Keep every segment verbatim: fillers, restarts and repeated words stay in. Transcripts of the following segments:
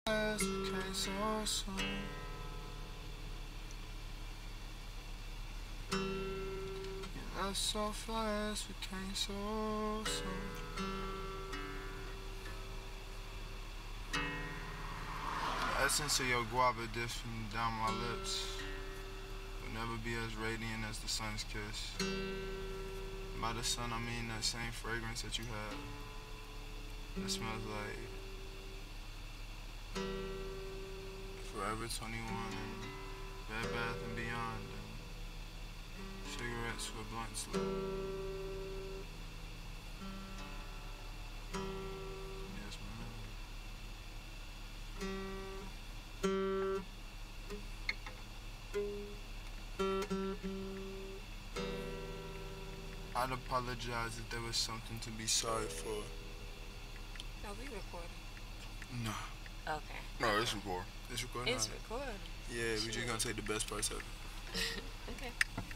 fast, became so soon. You left so fast, became so soon. The essence of your guava drifting down my lips will never be as radiant as the sun's kiss. By the sun, I mean that same fragrance that you have. It smells like Forever twenty-one and Bed Bath and Beyond and cigarettes with blunt slip. Yes, man. I'd apologize if there was something to be sorry for. Are we recording? No. Okay. No, it's recording. It's recording. It's recording. Yeah, we just gonna take the best parts of it. Okay.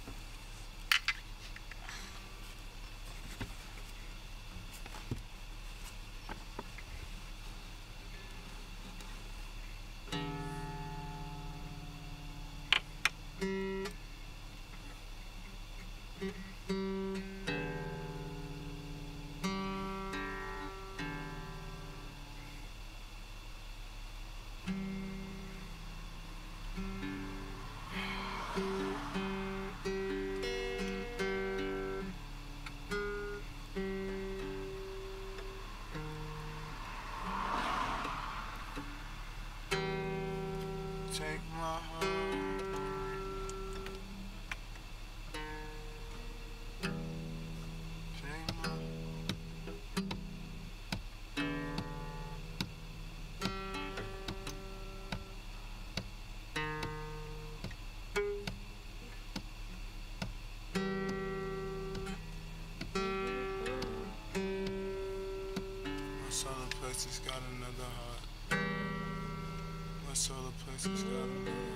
Take my heart, take my My solar plexus got another heart. My solar plexus got another heart.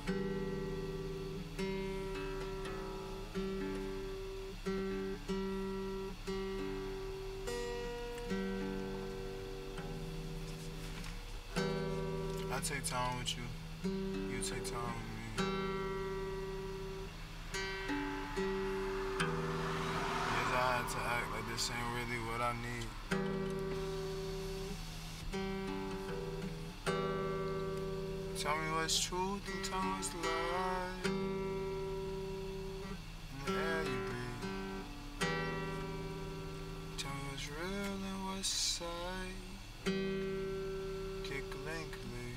I take time with you. You take time with me. Yes, I had to act like this ain't really what I need. Tell me what's truth and tell me what's lie. In the air you breathe. Tell me what's real and what's sight. Kick linkly.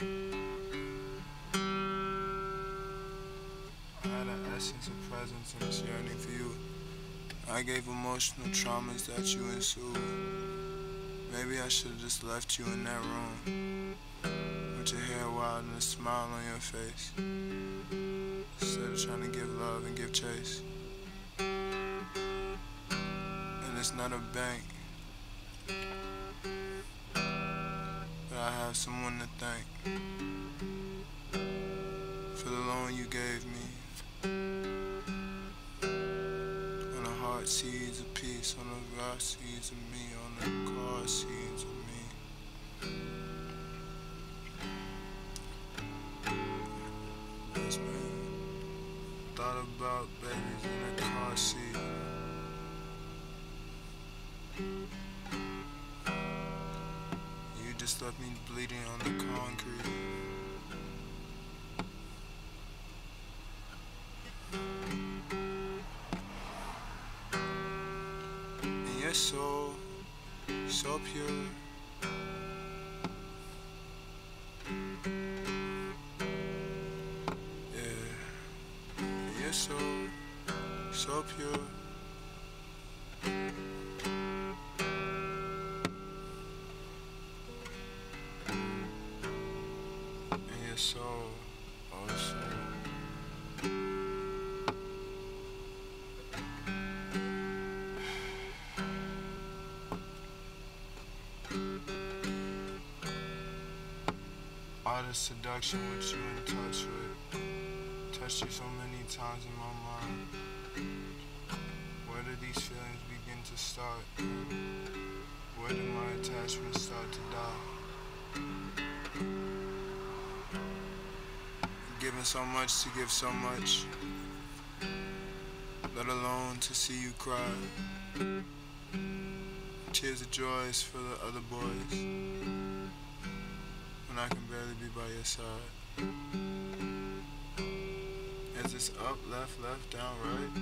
I had an essence of presence and this yearning for you. I gave emotional traumas that you ensued. Maybe I should've just left you in that room with your hair wild and a smile on your face, instead of trying to give love and give chase. And it's not a bank, but I have someone to thank for the loan you gave me. On the heart seeds of peace, on the rock seeds of me, on the car seeds of me. Yes, man. Thought about babies in a car seat. You just left me bleeding on the concrete. And you're so, so pure. You're so, so pure. And you're so, oh so. All the seduction with you in touch with. Touched you so many times in my mind. Where did these feelings begin to start? Where did my attachment start to die? Wanted so much to give so much, let alone to see you cry. Tears of joy is for the other boys, when I can barely be by your side. Is this up, left, left, down, right?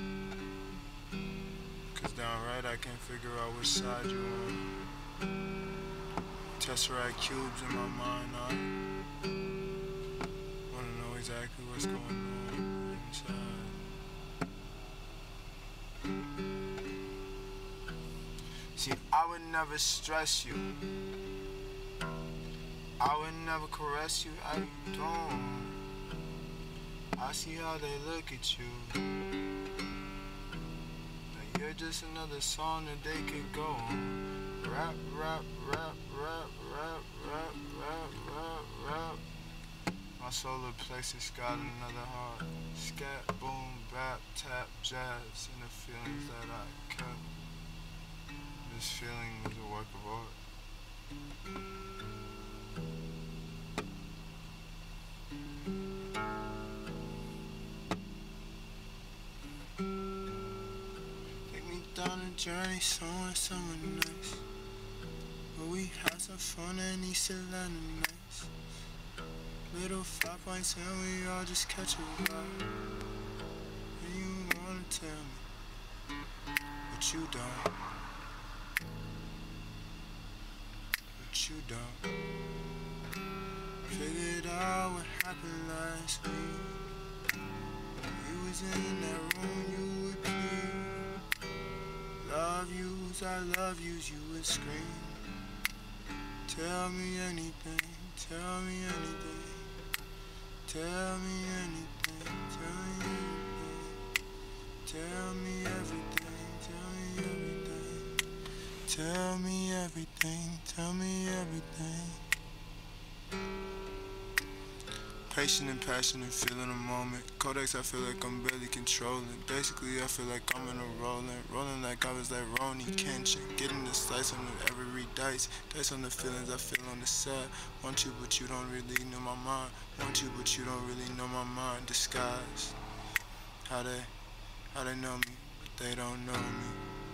Cause down right I can't figure out which side you on. Tesseract cubes in my mind, I wanna know exactly what's going on inside. See, I would never stress you, I would never caress you, I don't. I see how they look at you. Now you're just another song that they could go on. Rap, rap, rap, rap, rap, rap, rap, rap, rap. My solar plexus got another heart. Scat, boom, bap, tap, jazz, and the feelings that I kept. This feeling was a work of art. Take me down a journey somewhere, somewhere nice, where we had some fun and East Atlanta nights. Little five points and we all just catch a vibe. And you wanna tell me, but you don't. But you don't. Figured out what happened last week. You was in that room, you would plead. Love yous, I love yous, you would scream. Tell me anything, tell me anything. Tell me anything, tell me anything. Tell me everything, tell me everything. Tell me everything, tell me everything. Patient and passionate, feeling a moment. Codex, I feel like I'm barely controlling. Basically, I feel like I'm in a rolling. Rolling like I was like Ronnie Kenshin. Getting the slice on every dice. Dice on the feelings I feel on the side. Want you, but you don't really know my mind. Want you, but you don't really know my mind. Disguise. How they, how they know me, but they don't know me.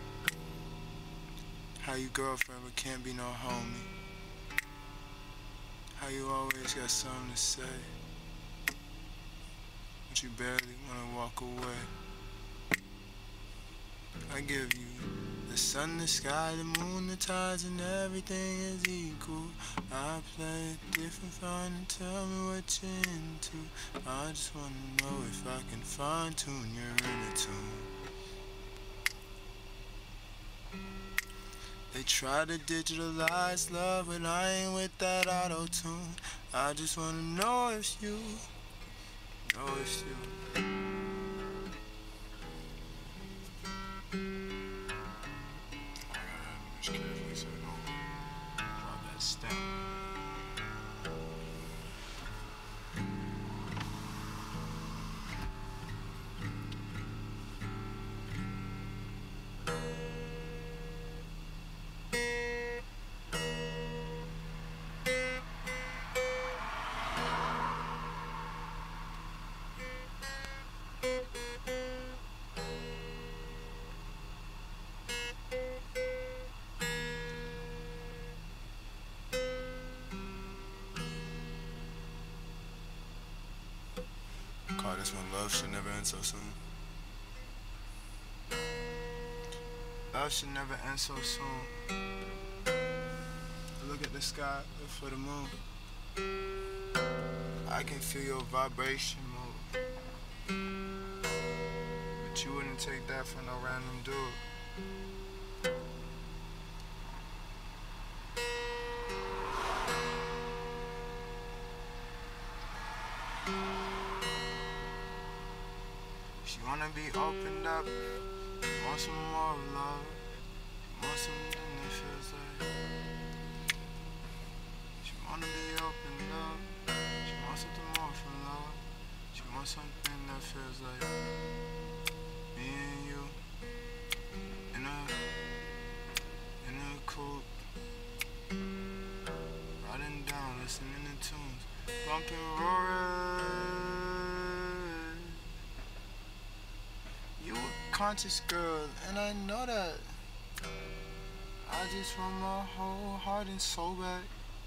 How you girlfriend, but can't be no homie. How you always got something to say, but you barely wanna walk away. I give you the sun, the sky, the moon, the tides, and everything is equal. I play it different, fine, and tell me what you're into. I just wanna know if I can fine tune your inner tune. They try to digitalize love, but I ain't with that auto-tune. I just wanna know if you, know if you. I gotta image carefully so I don't drop that stamp. Call this one Love Should Never End So Soon. Love should never end so soon. Look at the sky, look for the moon. I can feel your vibration move, but you wouldn't take that for no random dude. She wanna be opened up, you want some more love, you want something that feels like. She wanna be opened up, she wants something more from love, she wants something that feels like me and you in a, in a coupe, riding down, listening to tunes, bumping, roaring. conscious, girl, and I know that. I just want my whole heart and soul back.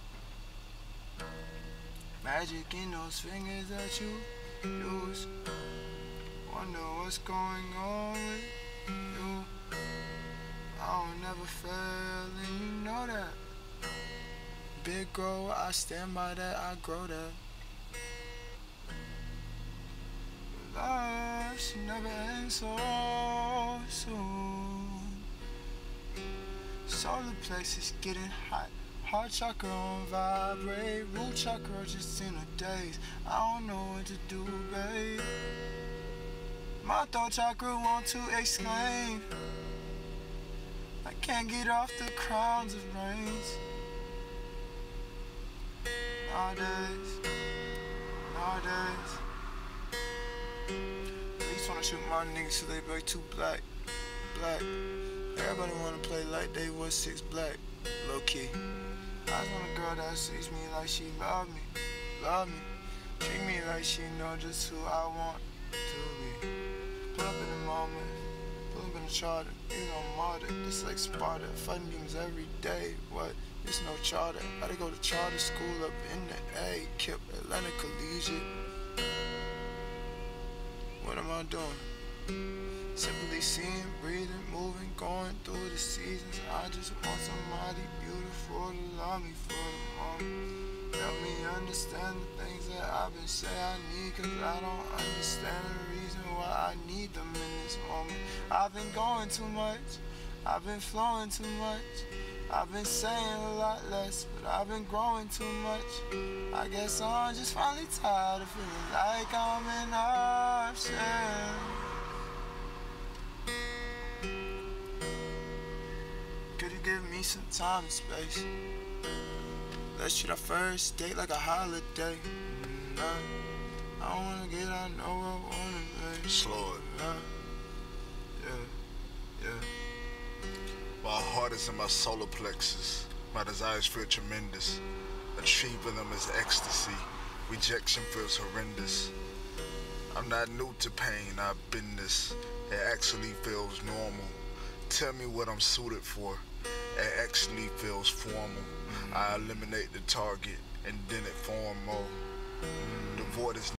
Magic in those fingers that you use. Wonder what's going on with you. I don't never fail, and you know that. Big grow, I stand by that, I grow that. Love should never end so soon. Solar plexus getting hot. Heart chakra on vibrate. Root chakra just in a daze. I don't know what to do, babe. My throat chakra want to exclaim. I can't get off the crowns of rains. Nowadays, nowadays. At least wanna shoot my niggas so they break too black, black. Everybody wanna play like they was six black, low key. I just want a girl that sees me like she love me, love me. Treat me like she know just who I want to be. Pull up in the moment, pull up in the charter. Niggas on martyr, just like Sparta. Fighting beams every day, what? There's no charter. Gotta go to charter school up in the A. Kip Atlanta Collegiate. What am I doing? Simply seeing, breathing, moving, going through the seasons. I just want somebody beautiful to love me for the moment. Help me understand the things that I've been saying I need, cause I don't understand the reason why I need them in this moment. I've been going too much, I've been flowing too much. I've been saying a lot less, but I've been growing too much. I guess I'm just finally tired of feeling like I'm an option. Could you give me some time and space? Let's treat our first date like a holiday. Nah, I don't wanna get out, know I wanna be. Slow it. Nah, yeah, yeah. My heart is in my solar plexus. My desires feel tremendous. Achieving them is ecstasy. Rejection feels horrendous. I'm not new to pain, I've been this. It actually feels normal. Tell me what I'm suited for. It actually feels formal. I eliminate the target and then it form more. The void is